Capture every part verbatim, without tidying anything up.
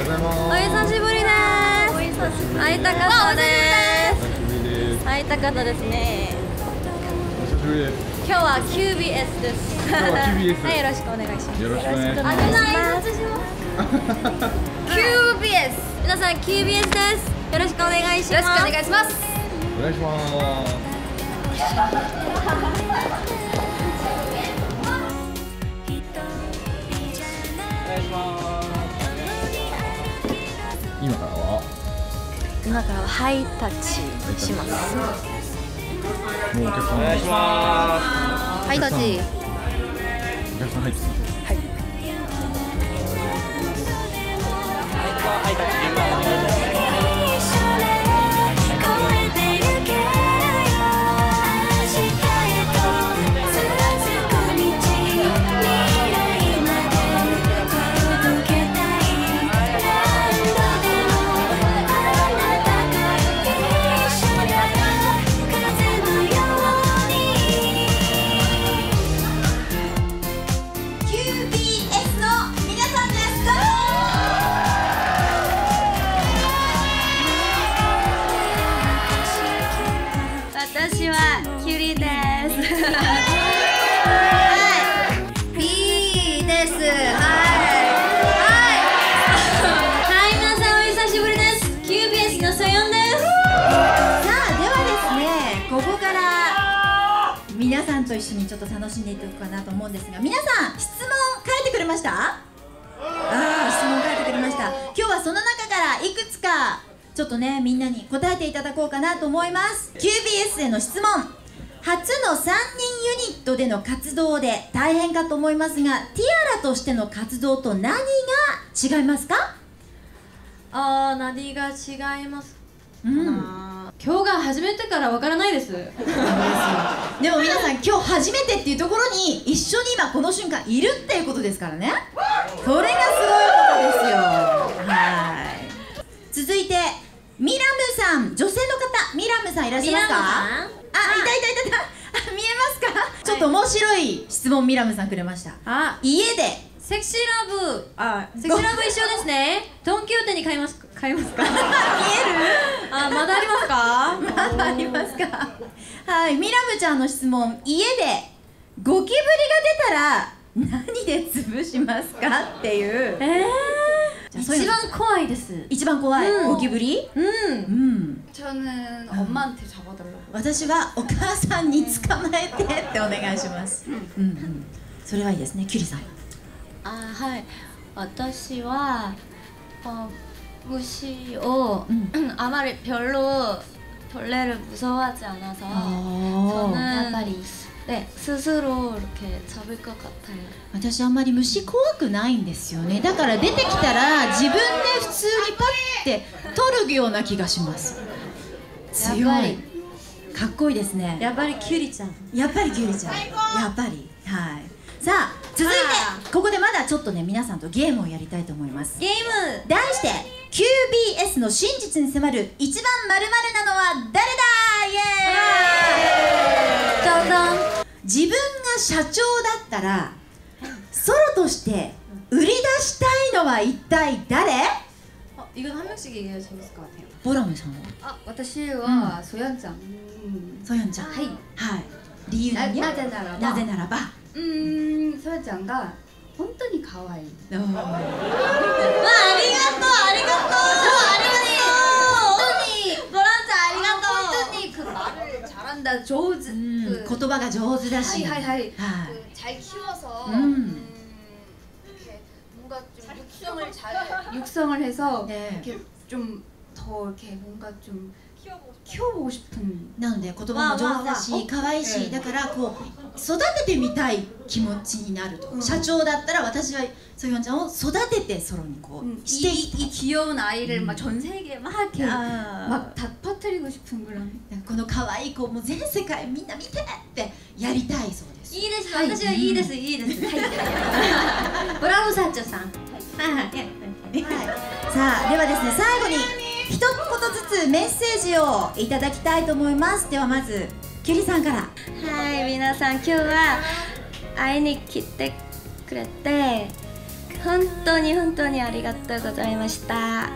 ございます。 お久しぶりです。会いたかったです。会いたかったですね。 お久しぶりです。 今日は キュービーエス です。 今日は キュービーエスはい、よろしくお願いします。 よろしくお願いします。 キュービーエス 皆さん キュービーエス です。よろしくお願いします。よろしくお願いします。 お願いします。今からは今からはハイタッチします。 もうお客さんお願いします。 ハイタッチ。 お客さん入ってます。 はい。 ハイタッチ順番お願いします。 私はキュリです。はい。B です。はい。はい。はい、皆さんお久しぶりです。キュービーエス のソヨンです。さあ、ではですね、ここから皆さんと一緒にちょっと楽しんでいこうかなと思うんですが、皆さん質問書いてくれました？ああ、質問書いてくれました。今日はその中からいくつかちょっとね、みんなに答えていただこうかなと思います。 キュービーエス への質問。初のさんにんユニットでの活動で大変かと思いますが、ティアラとしての活動と何が違いますか？ あー、何が違いますうん、 今日が初めてからわからないです。 でも皆さん、今日初めてっていうところに一緒に今この瞬間いるっていうことですからね。これがすごいことですよ。はい。続いてミラムさん、女性の方、ミラムさんいらっしゃいますか？あ、いたいたいたいた。あ、見えますか？ちょっと面白い質問、ミラムさんくれました。 あ、 家でセクシーラブ、あ、セクシーラブ一緒ですね。ドンキホーテに買いますか？買いますか？ 見える？ あ、まだありますか？ まだありますか？はい、ミラムちゃんの質問、家でゴキブリが出たら何で潰しますかっていう。 えー一一番怖いです。 一番怖い、うん、ゴキブリ。 うん。 うん。 저는 엄마한테 잡아달라고。 私はお母さんに捕まえてってお願いします。うんうん。それはいいですね、キュリさん。 あ、はい。私は어虫をあまり별로 벌레를 무서워하지 않아서 저는 네, 스스로 이렇게 잡을 것 같아요. 私あんまり虫怖くないんですよね。だから出てきたら自分で普通にパッて取るような気がします。強い。かっこいいですね。 やっぱりキュリちゃん。 やっぱりキュリちゃん。やっぱり。はい。さあ、続いてここでまだちょっとね、皆さんとゲームをやりたいと思います。 ゲーム。 題して キュービーエス の真実に迫る一番〇〇なのは誰だ。イエーイ。どんどん。自分が社長だったらソロとして売り出したいのは一体誰？ あ、이건 한 명씩 얘기해야 재밌을 것 같아요. ボラムさんは？ あ、私はソヨンちゃん。 ソヨンちゃん。はい。はい。理由は？ なぜならば。 なぜならば。 うーん、ソヨンちゃんが本当に可愛い。 まあ、ありがとう、ありがとう。 ありがとう。本当にボランちゃんありがとう。本当に그 말을 잘한다. 上手。 言葉が上手だし。 はいはいはい。 잘 키워서 음. 이렇게 뭔가 좀 육성을 잘 육성을 해서 네. 이렇게 좀 더 이렇게 뭔가 좀 키워보고 싶어. 키워보고 싶은. なので言葉も上手だし可愛いし、だからこう育ててみたい気持ちになると。社長だったら私はソヨンちゃんを育ててソロにこうしていく。 이 귀여운 아이를 막 전 세계에 막 이렇게 아. 막 다 퍼뜨리고 싶은 그런. この可愛い子も全世界みんな見てってやりたいそうです。 いいです。私はいいです。いいです。ブラボー社長さん。はいはい。 さあ、ではですね、最後に一言ずつメッセージをいただきたいと思います。ではまずキュリさんから。 はい、皆さん今日は会いに来てくれて本当に本当にありがとうございました。はい、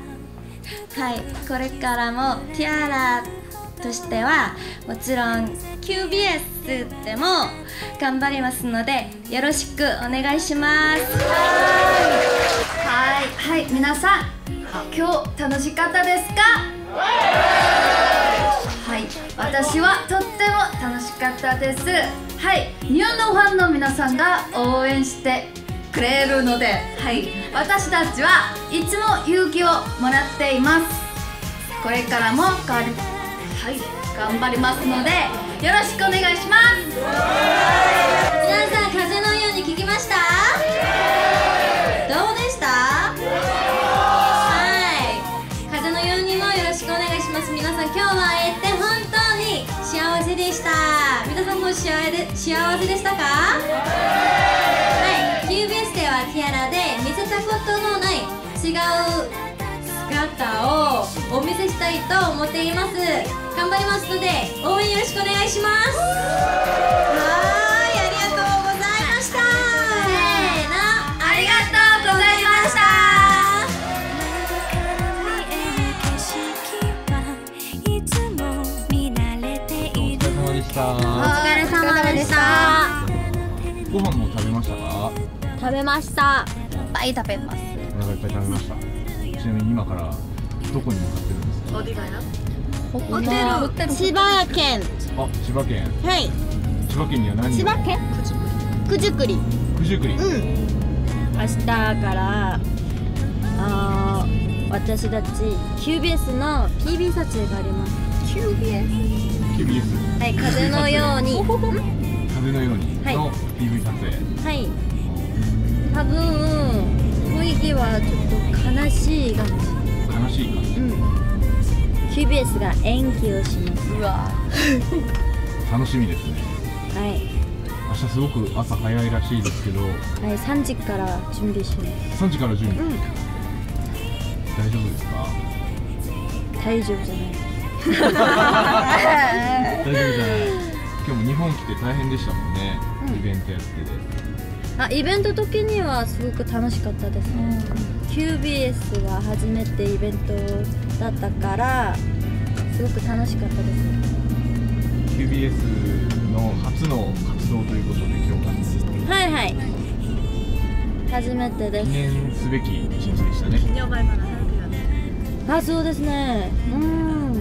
これからもティアラとしてはもちろん キュービーエス でも頑張りますのでよろしくお願いします。 はいはい、皆さん今日楽しかったですか？はい、私はとっても楽しかったです。はい、日本のファンの皆さんが応援してくれるので、はい、私たちはいつも勇気をもらっています。これからもがはい、頑張りますのでよろしくお願いします。 皆さん風のように聞きました？どうでした？はい、風のようにもよろしくお願いします。皆さん今日は会えて本当に幸せでした。皆さんも幸せで幸せでしたか？はい、キュービーエス ではティアラで見せたことのない違う姿をお見せしたいと思っています。頑張りますので応援よろしくお願いします。はい、ありがとうございました。せーの、ありがとうございました。 お疲れ様でした。 お疲れ様でした。 ご飯も食べましたか？ 食べました。いっぱい食べます。 お腹いっぱい食べました。ちなみに今からどこに向かってるんですか？ ホテル。千葉県。 あ、千葉県。 はい。 千葉県には何千葉県。九十九里。 九十九里。 うん。明日からあー私たち キュービーエス の ピーブイ 撮影があります。キュービーエス。 キュービーエス。 はい、風のように。 風のようにの ピーブイ 撮影。 はい。多分雰囲気はちょっと悲しい感じ。 悲しい感じ。 うん。キュービーエス が演技をします。うわ。 楽しみですね。 はい。 明日すごく朝早いらしいですけど。 はい、三時から準備します。 三時から準備。 うん。 大丈夫ですか？ 大丈夫じゃない。 大丈夫じゃない。今日も日本来て大変でしたもんね。 うん、 イベントやってて。 あ、イベント時にはすごく楽しかったですね。うん、キュービーエス は初めてイベントだったからすごく楽しかったです。 キュービーエス の初の活動ということで今日がはいはい、初めてです。 記念すべき一日でしたね。 あ、そうですね。うん。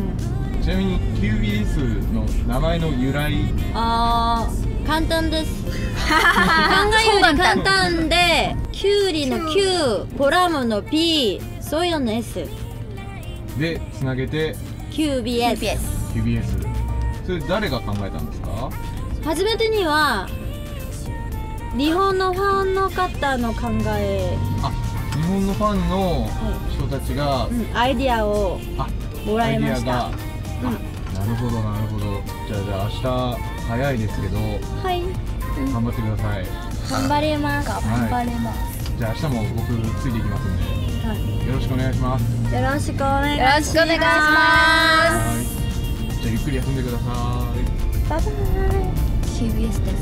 ちなみに キュービーエス の名前の由来。 あー、簡単です。考えより簡単で、キュウリの Q、コラムの P、ソイヨの S でつなげてキュービーエス。 キュービーエス。それ誰が考えたんですか？ 初めてには日本のファンの方の考え、 あ、日本のファンの人たちが、 うん、アイディアをあもらいました。 アイディアが、うん、なるほどなるほど。じゃあじゃあ明日早いですけど、 はい、うん、 頑張ってください。 頑張ります。 はい、 頑張ります。 じゃあ明日も僕ついていきますんで、 はい、 よろしくお願いします。 よろしくお願いします。 よろしくお願いします。 はい、じゃあゆっくり休んでください。 バイバイ。キュービーエス です。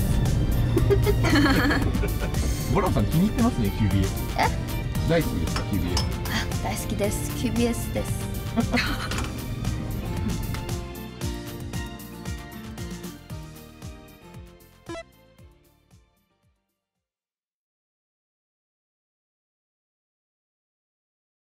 ボラさん気に入ってますね キュービーエス。 え？ 大好きですか キュービーエス？ あ、大好きです。キュービーエス です。